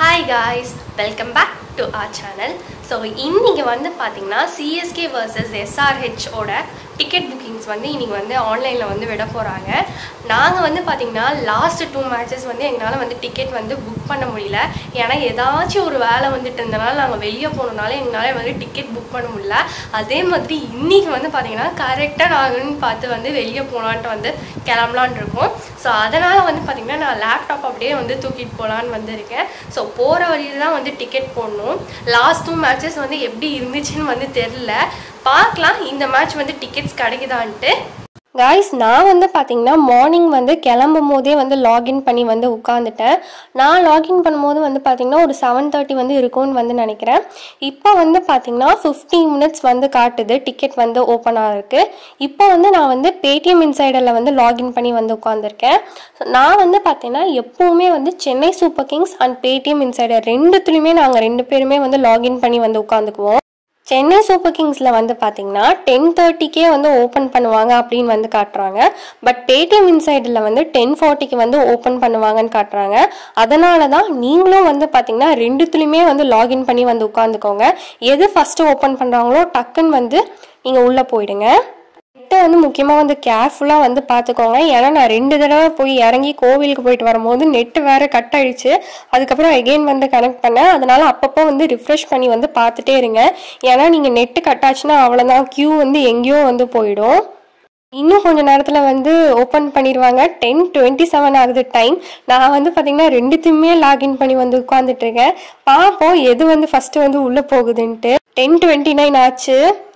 Hi guys, welcome back to our channel. So இன்னைக்கு வந்து பாத்தீங்கன்னா CSK versus SRH ஓட டிக்கெட் புக்கிங்ஸ் வந்து இன்னைக்கு வந்து ஆன்லைன்ல வந்து விட போறாங்க. நாங்க வந்து பாத்தீங்கன்னா லாஸ்ட் 2 மேட்சஸ் வந்து எங்களால வந்து டிக்கெட் வந்து புக் பண்ண முடியல. ஏனா ஏதாச்சும் ஒரு வேலை வந்துட்டு இருந்தனால நாங்க வெளிய போனனால எங்களால வந்து டிக்கெட் புக் பண்ண முடியல. அதே மாதிரி இன்னைக்கு வந்து பாத்தீங்கன்னா கரெக்ட்டா நாங்கன்னு பார்த்து வந்து வெளிய போலாம்னு வந்து கிளம்பலாம்னு இருக்கோம். சோ அதனால வந்து பாத்தீங்கன்னா நான் லேப்டாப் அப்படியே வந்து தூக்கிட்டு போலாம்னு வந்திருக்கேன். சோ போற வழியில தான் வந்து டிக்கெட் போடணும். லாஸ்ட் 2 மேட்சஸ் வந்து எப்படி இருந்துச்சுன்னு வந்து தெரியல. பார்க்கலாம் இந்த மேட்ச் வந்து டிக்கெட்ஸ் கிடைக்குதான்ட்டு. गाइस நான் வந்து பாத்தீங்கன்னா மார்னிங் வந்து கிளம்பும்போதே வந்து லாகின் பண்ணி வந்து உட்கார்ந்துட்டேன். நான் லாகின் பண்ணும்போது வந்து பாத்தீங்கன்னா ஒரு 7:30 வந்து இருக்கும்னு வந்து நினைக்கிறேன். இப்போ வந்து பாத்தீங்கன்னா 15 மினிட்ஸ் வந்து காட்டுது டிக்கெட் வந்து ஓபன் ஆயிருக்கு. இப்போ வந்து நான் வந்து Paytm இன்சைடர்ல வந்து லாகின் பண்ணி வந்து உட்கார்ந்திருக்கேன். நான் வந்து பாத்தீங்கன்னா எப்பவுமே வந்து Chennai Super Kings and Paytm Insider ரெண்டுத்துலயுமே நாங்க ரெண்டு பேருமே வந்து லாகின் பண்ணி வந்து உட்கார்ந்துக்குவோம். சென்னை சூப்பர் கிங்ஸ்ல வந்து பாத்தீங்கன்னா 10:30க்கே வந்து ஓபன் பண்ணுவாங்க அப்படின்னு வந்து காட்டுறாங்க. பட் Paytm இன்சைடர்ல வந்து 10:40க்கு வந்து ஓபன் பண்ணுவாங்கன்னு காட்டுறாங்க. அதனால தான் நீங்களும் வந்து பாத்தீங்கன்னா ரெண்டுத்துலயுமே வந்து லாகின் பண்ணி வந்து உட்கார்ந்துக்கோங்க. எது ஃபர்ஸ்ட் ஓபன் பண்றாங்களோ டக்குன்னு வந்து நீங்க உள்ள போயிடுங்க. வந்து முக்கியமா வந்து கேர்ஃபுல்லா வந்து பாத்துக்கோங்க. ஏன்னா நான் 2 தடவை போய் இறங்கி கோவிலுக்கு போயிட்டு வரும்போது நெட் வேற கட் ஆயிடுச்சு. அதுக்கப்புறம் அகைன் வந்து கனெக்ட் பண்ணேன். அதனால அப்பப்போ வந்து ரிஃப்ரெஷ் பண்ணி வந்து பார்த்துட்டே இருங்க. ஏன்னா நீங்க நெட் கட் ஆச்சுன்னா அவ்வளவுதான், கியூ வந்து எங்கேயோ வந்து போயிடும். இன்னும் கொஞ்ச நேரத்துல வந்து ஓபன் பண்ணிடுவாங்க. 10:27 ஆகுது டைம். நான் வந்து பாத்தீங்கன்னா ரெண்டுத்துமே லாகின் பண்ணி வந்து உட்கார்ந்துட்டு இருக்கேன். பாப்போம் எது வந்து ஃபர்ஸ்ட் வந்து உள்ள போகுதுன்ட்டு. 10:29 ஆச்சு.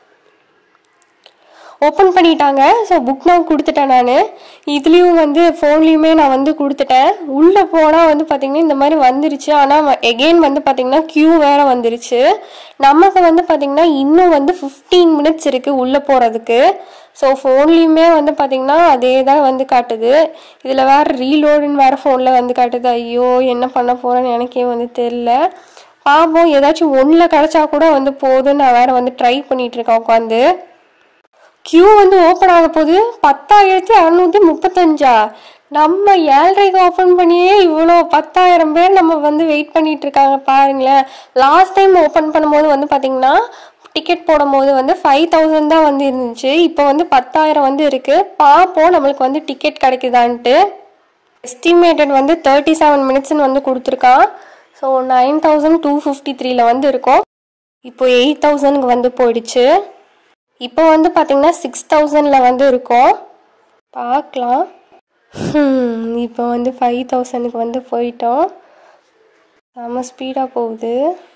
ஓப்பன் பண்ணிட்டாங்க. ஸோ புக் நான் கொடுத்துட்டேன். நான் இதுலேயும் வந்து ஃபோன்லேயுமே நான் வந்து கொடுத்துட்டேன். உள்ளே போனால் வந்து பார்த்திங்கன்னா இந்த மாதிரி வந்துருச்சு. ஆனால் எகெயின் வந்து பார்த்திங்கன்னா க்யூ வேறு வந்துருச்சு. நமக்கு வந்து பார்த்திங்கன்னா இன்னும் வந்து 15 மினிட்ஸ் இருக்குது உள்ளே போகிறதுக்கு. ஸோ ஃபோன்லேயுமே வந்து பார்த்திங்கன்னா அதே தான் வந்து காட்டுது. இதில் வேறு ரீலோடுன்னு வேறு ஃபோனில் வந்து காட்டுது. ஐயோ என்ன பண்ண போகிறேன்னு எனக்கே வந்து தெரில. பார்ப்போம், ஏதாச்சும் ஒன்றில் கிடச்சா கூட வந்து போதுன்னு நான் வேறு வந்து ட்ரை பண்ணிகிட்ருக்கேன் உட்காந்து. கியூ வந்து ஓப்பன் ஆக போகுது. 10,635. நம்ம 7:30க்கு ஓப்பன் பண்ணியே இவ்வளோ 10,000 பேர் நம்ம வந்து வெயிட் பண்ணிட்டு இருக்காங்க பாருங்களேன். லாஸ்ட் டைம் ஓப்பன் பண்ணும்போது வந்து பார்த்தீங்கன்னா டிக்கெட் போடும்போது வந்து 5,000 தான் வந்து இருந்துச்சு. இப்போ வந்து 10,000 வந்து இருக்கு. பார்ப்போம் நம்மளுக்கு வந்து டிக்கெட் கிடைக்குதான்ட்டு. எஸ்டிமேட்டட் வந்து 37 மினிட்ஸ்ன்னு வந்து கொடுத்துருக்கான். ஸோ 9,253 வந்து இருக்கும். இப்போ 8,000க்கு வந்து போயிடுச்சு. இப்போ வந்து பார்த்தீங்கன்னா 6,000ல் வந்து இருக்கும். பார்க்கலாம். இப்போ வந்து 5,000க்கு வந்து போயிட்டோம். செம்ம ஸ்பீடாக போகுது.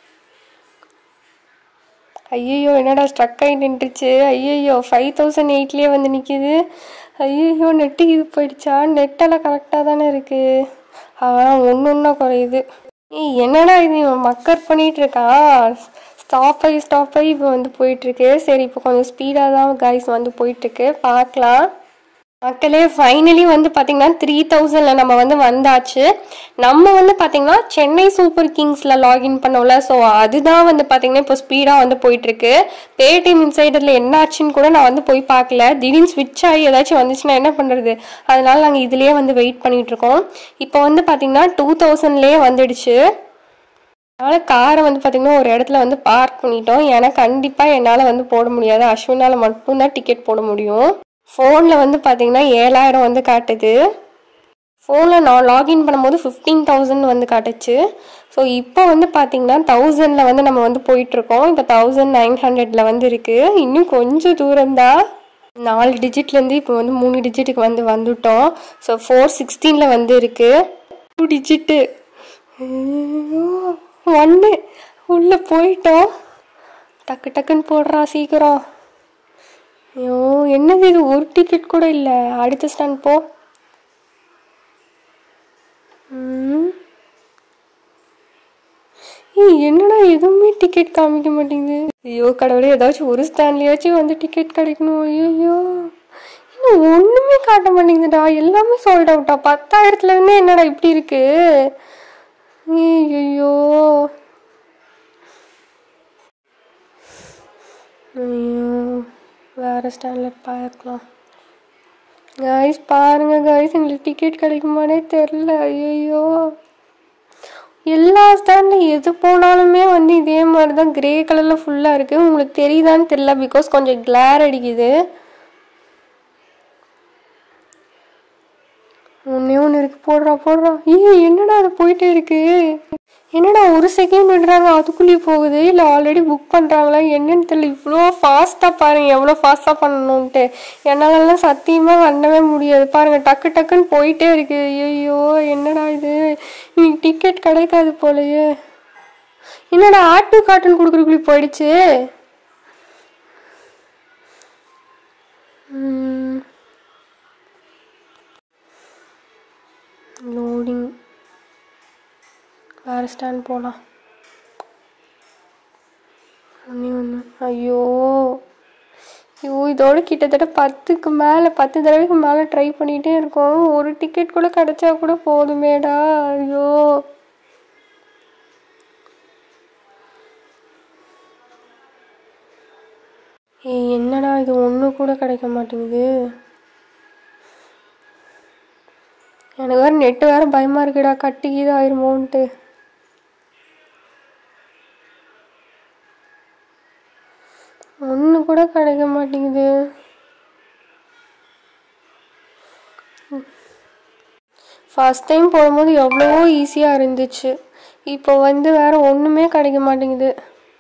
ஐயோ என்னடா ஸ்ட்ரக் ஆகி நின்றுச்சு. ஐயோ 5,008லேயே வந்து நிற்கிது. ஐயோ நெட்டு இது போயிடுச்சா? நெட்டெல்லாம் கரெக்டாக தானே இருக்குது. ஒன்று ஒன்றா குறையுது. என்னடா இது மக்கர் பண்ணிகிட்டு இருக்கான். ஸ்டாப் ஆகி இப்போ வந்து போயிட்டுருக்கு. சரி இப்போ கொஞ்சம் ஸ்பீடாக தான் கைஸ் வந்து போயிட்டுருக்கு. பார்க்கலாம். மக்களே ஃபைனலி வந்து பார்த்தீங்கன்னா 3,000ல் நம்ம வந்து வந்தாச்சு. நம்ம வந்து பார்த்தீங்கன்னா சென்னை சூப்பர் கிங்ஸில் லாகின் பண்ணோம்ல. ஸோ அதுதான் வந்து பார்த்தீங்கன்னா இப்போ ஸ்பீடாக வந்து போயிட்டுருக்கு. Paytm இன்சைடரில் என்ன ஆச்சுன்னு கூட நான் வந்து போய் பார்க்கல. திடீர்னு ஸ்விட்ச் ஆகி ஏதாச்சும் வந்துச்சுன்னா என்ன பண்ணுறது? அதனால நாங்கள் இதுலேயே வந்து வெயிட் பண்ணிகிட்ருக்கோம். இப்போ வந்து பார்த்தீங்கன்னா 2,000லேயே வந்துடுச்சு. அதனால் காரை வந்து பார்த்திங்கன்னா ஒரு இடத்துல வந்து பார்க் பண்ணிட்டோம். ஏன்னா கண்டிப்பாக என்னால் வந்து போட முடியாது. அஸ்வினால் மட்டும்தான் டிக்கெட் போட முடியும். ஃபோனில் வந்து பார்த்திங்கன்னா 7,000 வந்து காட்டுது. ஃபோனில் நான் லாகின் பண்ணும்போது 15,000 வந்து காட்டுச்சு. ஸோ இப்போ வந்து பார்த்திங்கன்னா 1,000ல் வந்து நம்ம வந்து போயிட்டுருக்கோம். இப்போ 1,900ல் வந்து இருக்குது. இன்னும் கொஞ்சம் தூரம்தான். 4 டிஜிட்லேருந்து இப்போ வந்து 3 டிஜிட்டுக்கு வந்து வந்துட்டோம். ஸோ 416ல் வந்து இருக்குது. 2 டிஜிட்டு 1 உள்ளே போயிட்டோம். டக்கு டக்குன்னு போடுறா சீக்கிரம். ஐயோ என்னது இது, ஒரு டிக்கெட் கூட இல்லை. அடுத்த ஸ்டாண்ட் போ. என்னடா எதுவுமே டிக்கெட் காமிக்க மாட்டேங்குது. ஐயோ கடவுளே, ஏதாச்சும் ஒரு ஸ்டாண்ட்லயாச்சும் வந்து டிக்கெட் கிடைக்கணும். ஐயோ இன்னும் ஒன்றுமே காட்ட மாட்டேங்குதுடா. எல்லாமே சோல்ட் அவுட்டா. 10,000லேருந்தே என்னடா இப்படி இருக்கு. ஐயோ வேறு ஸ்டாண்டில் பார்க்கலாம். கைஸ் பாருங்க கைஸ், எங்களுக்கு டிக்கெட் கிடைக்குமானே தெரில. ஐயோ எல்லா ஸ்டாண்ட்லையும் எது போனாலுமே வந்து இதே மாதிரி தான் கிரே கலரில் ஃபுல்லாக இருக்குது. உங்களுக்கு தெரியுதான்னு தெரியல, பிகாஸ் கொஞ்சம் கிளார் அடிக்குது. ஒன்று இருக்குது, போடுறா. என்னடா அது போயிட்டே இருக்கு, என்னடா ஒரு செகண்ட் விடுறாங்க அதுக்குள்ளேயே போகுது, இல்லை ஆல்ரெடி புக் பண்ணுறாங்களா என்னன்னு தெரியல. இவ்வளோ ஃபாஸ்ட்டாக பாருங்கள், எவ்வளோ ஃபாஸ்ட்டாக பண்ணணுன்ட்டு. என்னாலலாம் சத்தியமாக பண்ணவே முடியாது பாருங்கள், டக்குன்னு போயிட்டே இருக்கு. ஐயோ என்னடா இது, இன்னைக்கு டிக்கெட் கிடைக்காது போலயே. என்னடா ஆட் டு கார்ட்னு கொடுக்குறக்குள்ளே போயிடுச்சு. லோடிங், வேறு ஸ்டாண்ட் போகலாம். ஒன்று ஐயோ இதோட கிட்டத்தட்ட 10 தடவைக்கு மேலே ட்ரை பண்ணிகிட்டே இருக்கோம். ஒரு டிக்கெட் கூட கிடைச்சா கூட போதுமேடா. ஐயோ என்னடா இது, ஒன்று கூட கிடைக்க மாட்டேங்குது. எனக்கு வேறு நெட்டு வேறு பயமாக இருக்குடா, கட்டிக்கிது ஆயிருமோன்ட்டு. ஒன்று கூட கிடைக்க மாட்டேங்குது. ஃபர்ஸ்ட் டைம் போடும்போது எவ்வளோ ஈஸியாக இருந்துச்சு, இப்போ வந்து வேறு ஒன்றுமே கிடைக்க மாட்டேங்குது.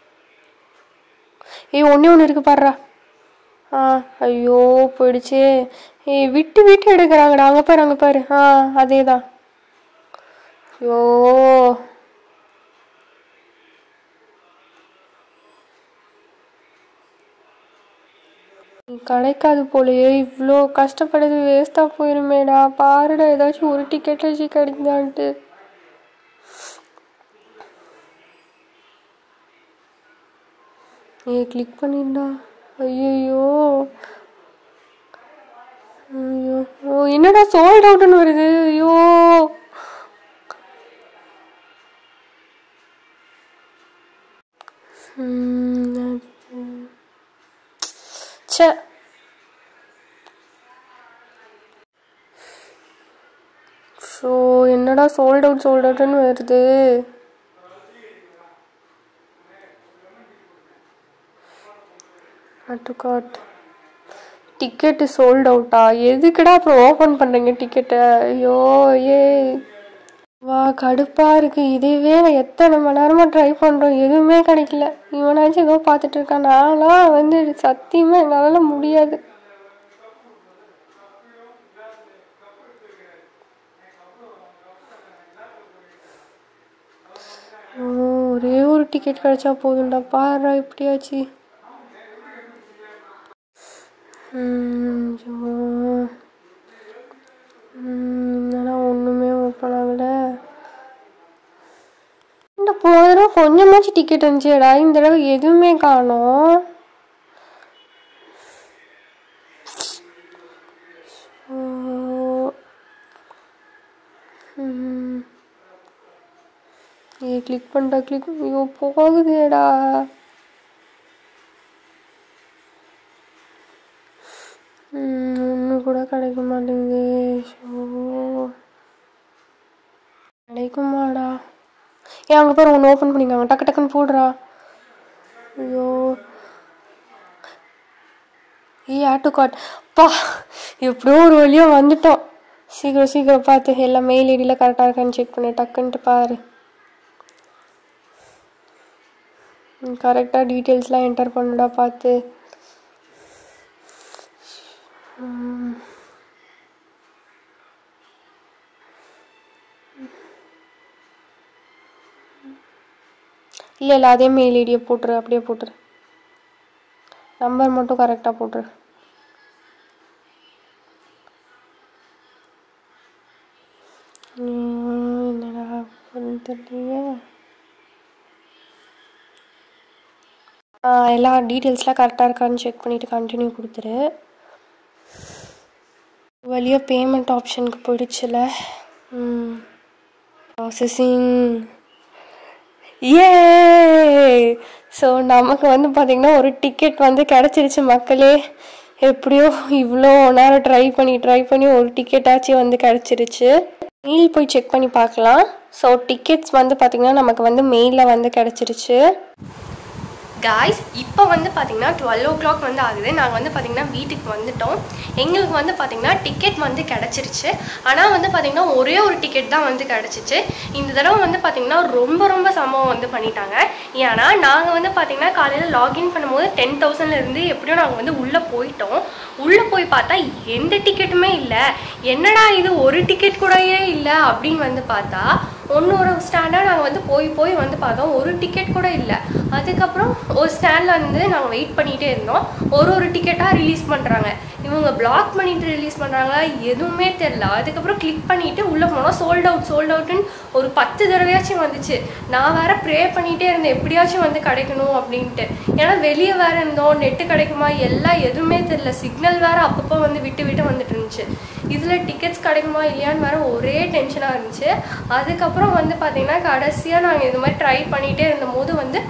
ஒன்று இருக்கு பாடுறா. ஐயோ போயிடுச்சு. விட்டு எடுக்கிறாங்கடா, அங்கே பாரு. அதே தான். ஐயோ கிடைக்காது போலயே, இவ்வளோ கஷ்டப்படுறது வேஸ்ட்டாக போயிருமேடா. பாருடா ஏதாச்சும் ஒரு டிக்கெட் வச்சு கிடைக்குதான்ட்டு. கிளிக் பண்ணிடா. ஐயோ என்னடா சோல்ட் அவுட்னு வருது. ஐயோ என்னடா சோல்ட் அவுட்னு வருது. டிக்கெட்டு சோல்ட் அவுட்டா? எதுக்குடா அப்புறம் ஓப்பன் பண்ணுறீங்க டிக்கெட்டை? ஐயோ வா கடுப்பாக இருக்குது. இதுவே எத்தனை மணி நேரமாக ட்ரை பண்ணுறோம், எதுவுமே கிடைக்கல. இவனாச்சும் ஏதோ பார்த்துட்டு இருக்கான், நான்லாம் வந்து சத்தியமாக என்னால் முடியாது. ஒரே ஒரு டிக்கெட் கிடைச்சா போதும்டா. பாருடா இப்படியாச்சு. ஒன்றுமே ஓப்பன் ஆகல. இந்த போன தடவை கொஞ்சமாச்சு டிக்கெட் இருந்துச்சேடா, இந்த தடவை எதுவுமே காணோம். கிளிக் பண்ணிட்டா ஐயோ போகுதேடா. ஒன்று கூட கிடைக்க மாட்டேங்குது. கிடைக்குமாடா? அங்கே பாரு ஒன்று ஓப்பன் பண்ணிக்காங்க, டக்குன்னு போடுறா. ஐயோ ஆட் டு கார்ட். பா எப்படியோ ஒரு வழியாக வந்துட்டோம். சீக்கிரம் பார்த்து எல்லாம் மெயில் ஐடியில் கரெக்டாக இருக்கான்னு செக் பண்ணி டக்குன்ட்டு பாரு. கரெக்டாக டீட்டெயில்ஸ்லாம் என்டர் பண்ணுடா பார்த்து. இல்லை அதே மெயில் ஐடியை போட்டுரு, அப்படியே போட்டுரு. நம்பர் மட்டும் கரெக்டாக போட்டுரு. என்னடா தெரியலையே. எல்லா டீட்டெயில்ஸ்லாம் கரெக்டாக இருக்கான்னு செக் பண்ணிவிட்டு கண்டினியூ கொடுத்துரு. வழியாக பேமெண்ட் ஆப்ஷனுக்கு போயிடுச்சுல. ப்ராசஸிங். ஸோ நமக்கு வந்து பார்த்திங்கன்னா ஒரு டிக்கெட் வந்து கிடச்சிருச்சு மக்களே. எப்படியோ இவ்வளோ நேரம் ட்ரை பண்ணி ஒரு டிக்கெட்டாச்சும் வந்து கிடச்சிருச்சு. மெயில் போய் செக் பண்ணி பார்க்கலாம். ஸோ டிக்கெட்ஸ் வந்து பார்த்திங்கன்னா நமக்கு வந்து மெயிலில் வந்து கிடச்சிருச்சு. காய்ஸ் இப்போ வந்து பார்த்திங்கன்னா 12 o'clock வந்து ஆகுது. நாங்கள் வந்து பார்த்திங்கன்னா வீட்டுக்கு வந்துட்டோம். எங்களுக்கு வந்து பார்த்திங்கன்னா டிக்கெட் வந்து கிடச்சிருச்சு. ஆனால் வந்து பார்த்திங்கன்னா ஒரே ஒரு டிக்கெட் தான் வந்து கிடச்சிச்சு. இந்த தடவை வந்து பார்த்திங்கன்னா ரொம்ப சம்பவம் வந்து பண்ணிட்டாங்க. ஏன்னா நாங்கள் வந்து பார்த்திங்கன்னா காலையில் லாகின் பண்ணும்போது 10,000லேருந்து எப்படியும் நாங்கள் வந்து உள்ளே போயிட்டோம். உள்ளே போய் பார்த்தா எந்த டிக்கெட்டுமே இல்லை. என்னடா இது ஒரு டிக்கெட் கூடயே இல்லை அப்படின்னு வந்து பார்த்தா ஒரு ஸ்டாண்டாக நாங்கள் வந்து போய் வந்து பார்த்தோம். ஒரு டிக்கெட் கூட இல்லை. அதுக்கப்புறம் ஒரு ஸ்டாண்டில் வந்து நாங்கள் வெயிட் பண்ணிகிட்டே இருந்தோம். ஒரு டிக்கெட்டாக ரிலீஸ் பண்ணுறாங்க. இவங்க பிளாக் பண்ணிட்டு ரிலீஸ் பண்ணுறாங்களா எதுவுமே தெரில. அதுக்கப்புறம் கிளிக் பண்ணிவிட்டு உள்ளே போனோம். சோல்ட் அவுட்டுன்னு ஒரு 10 தடவையாச்சும் வந்துச்சு. நான் வேறு ப்ரே பண்ணிகிட்டே இருந்தேன் எப்படியாச்சும் வந்து கிடைக்கணும் அப்படின்ட்டு. ஏன்னா வெளியே வேறு இருந்தோம், நெட்டு கிடைக்குமா எல்லாம் எதுவுமே தெரில. சிக்னல் வேறு அப்பப்போ வந்து விட்டு வந்துட்டு இருந்துச்சு. இதில் டிக்கெட்ஸ் கிடைக்குமா இல்லையான்னு வேறு ஒரே டென்ஷனாக இருந்துச்சு. அதுக்கப்புறம் வந்து பார்த்திங்கன்னா கடைசியாக நாங்கள் இது மாதிரி ட்ரை பண்ணிகிட்டே இருந்தபோது வந்து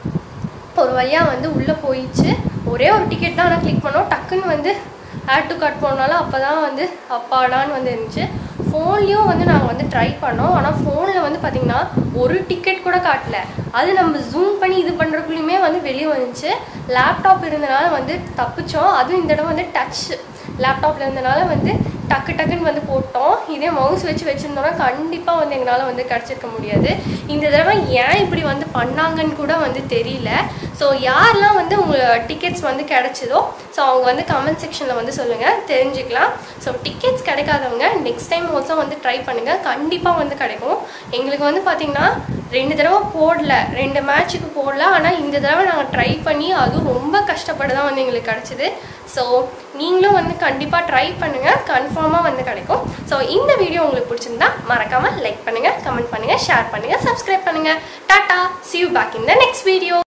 ஒரு வழியாக வந்து உள்ளே போயிடுச்சு. ஒரே ஒரு டிக்கெட் தான் ஆனால் கிளிக் பண்ணோம். டக்குன்னு வந்து ஆட் டு கார்ட் போனாலும் அப்போ தான் வந்து அப்பாடான்னு வந்து இருந்துச்சு. ஃபோன்லேயும் வந்து நாங்கள் வந்து ட்ரை பண்ணோம். ஆனால் ஃபோனில் வந்து பார்த்திங்கன்னா ஒரு டிக்கெட் கூட காட்டல. அது நம்ம ஜூம் பண்ணி இது பண்ணுறக்குள்ளேயுமே வந்து வெளியே வந்துச்சு. லேப்டாப் இருந்தனால வந்து தப்பிச்சோம். அதுவும் இந்த இடம் வந்து டச் லேப்டாப்பில் இருந்தனால வந்து டக்குன்னு வந்து போட்டோம். இதே மவுஸ் வச்சுருந்தோன்னா கண்டிப்பாக வந்து எங்களால் வந்து கிடச்சிருக்க முடியாது. இந்த தடவை ஏன் இப்படி வந்து பண்ணாங்கன்னு கூட வந்து தெரியல. ஸோ யாரெல்லாம் வந்து உங்கள் டிக்கெட்ஸ் வந்து கிடச்சிதோ ஸோ அவங்க வந்து கமெண்ட் செக்ஷனில் வந்து சொல்லுங்கள், தெரிஞ்சுக்கலாம். ஸோ டிக்கெட்ஸ் கிடைக்காதவங்க நெக்ஸ்ட் டைம் ஆல்சோ வந்து ட்ரை பண்ணுங்கள், கண்டிப்பாக வந்து கிடைக்கும். எங்களுக்கு வந்து பார்த்திங்கன்னா 2 தடவை போடல, 2 மேட்சுக்கு போடல. ஆனால் இந்த தடவை நாங்கள் ட்ரை பண்ணி அதுவும் ரொம்ப கஷ்டப்பட்டு தான் வந்து எங்களுக்கு கிடச்சிது. ஸோ நீங்களும் வந்து கண்டிப்பாக ட்ரை பண்ணுங்கள், கன்ஃபார்மாக வந்து கிடைக்கும். ஸோ இந்த வீடியோ உங்களுக்கு பிடிச்சிருந்தா மறக்காமல் லைக் பண்ணுங்கள், கமெண்ட் பண்ணுங்கள், ஷேர் பண்ணுங்கள், சப்ஸ்கிரைப் பண்ணுங்கள். டாட்டா, see you back in the next video.